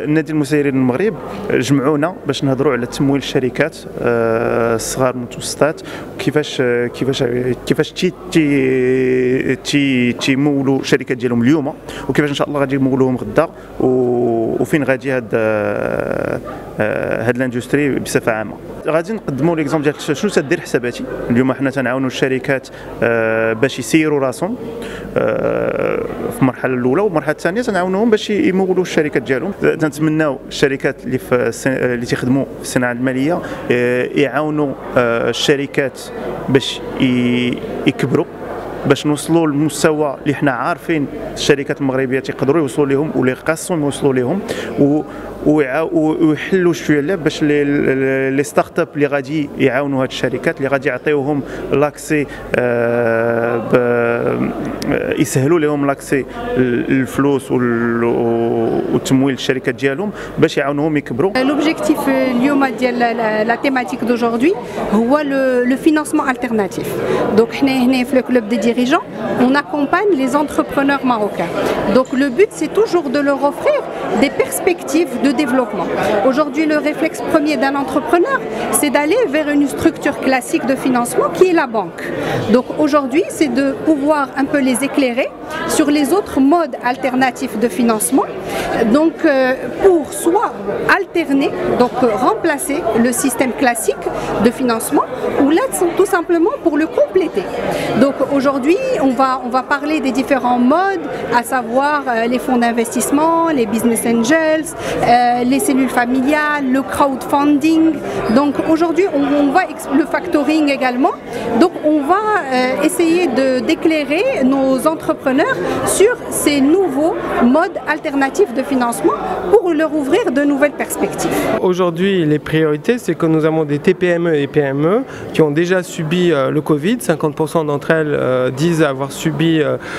نادي المسيرين المغرب جمعونا باش نهضروا على تمويل الشركات الصغار والمتوسطات كيفاش تيمولوا الشركات ديالهم اليوم وكيفاش ان شاء الله غادي يمولوهم غدا وفين غادي هاد الاندستري بصفه عامه. غادي نقدموا ليكزومبل ديال شنو تدير حساباتي. اليوم حنا تنعاونوا الشركات باش يسيروا راسهم في المرحله الاولى، والمرحله الثانيه تنعاونوهم باش يمولوا الشركات ديالهم. تنتمناو الشركات اللي تيخدموا في الصناعه الماليه يعاونوا الشركات باش يكبروا، باش نوصلوا للمستوى اللي حنا عارفين الشركات المغربيه تيقدروا يوصلوا لهم واللي خاصهم يوصلوا لهم، ويحلوا شويه اللعب باش لي ستارت اب اللي غادي يعاونوا هاد الشركات اللي غادي يعطيوهم لاكسي يسهلوا لهم لاكسي الفلوس وتمويل الشركات ديالهم باش يعاونوهم يكبروا. لوبجيكتيف اليوم ديال لا تيماتيك دوجوردي هو لو فينانسمون التيرناتيف. دونك حنا هنا في لو كلوب دي ديريجون on accompagne les entrepreneurs marocains. Donc le but c'est toujours de leur offrir des perspectives de développement. Aujourd'hui, le réflexe premier d'un entrepreneur, c'est d'aller vers une structure classique de financement qui est la banque. Donc aujourd'hui, c'est de pouvoir un peu les éclairer sur les autres modes alternatifs de financement. Donc pour soit alterner, donc remplacer le système classique de financement, ou là tout simplement pour le compléter. Donc aujourd'hui, on va parler des différents modes, à savoir les fonds d'investissement, les business angels, les cellules familiales, le crowdfunding. Donc aujourd'hui, on va le factoring également. Donc on va essayer d'éclairer nos entrepreneurs sur ces nouveaux modes alternatifs de financement pour leur ouvrir de nouvelles perspectives. Aujourd'hui, les priorités, c'est que nous avons des TPME et PME qui ont déjà subi le Covid. 50% d'entre elles disent avoir subi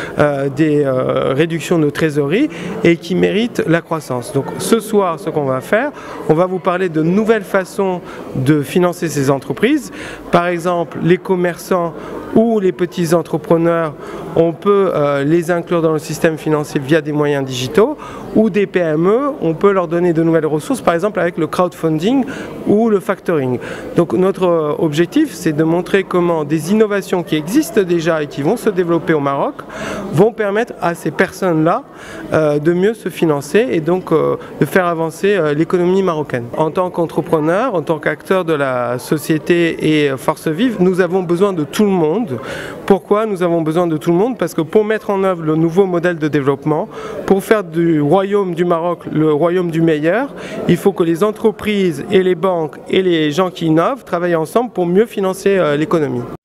des réductions de trésorerie et qui méritent la croissance. Donc ce soir, ce qu'on va faire, on va vous parler de nouvelles façons de financer ces entreprises. Par exemple, les commerçants ou les petits entrepreneurs, on peut les inclure dans le système financier via des moyens digitaux, ou des PME, on peut leur donner de nouvelles ressources, par exemple avec le crowdfunding ou le factoring. Donc notre objectif, c'est de montrer comment des innovations qui existent déjà et qui vont se développer au Maroc vont permettre à ces personnes-là de mieux se financer et donc de faire avancer l'économie marocaine. En tant qu'entrepreneur, en tant qu'acteur de la société et force vive, nous avons besoin de tout le monde. Pourquoi nous avons besoin de tout le monde? Parce que pour mettre en œuvre le nouveau modèle de développement, pour faire du royaume du Maroc le royaume du meilleur, il faut que les entreprises et les banques et les gens qui innovent travaillent ensemble pour mieux financer l'économie.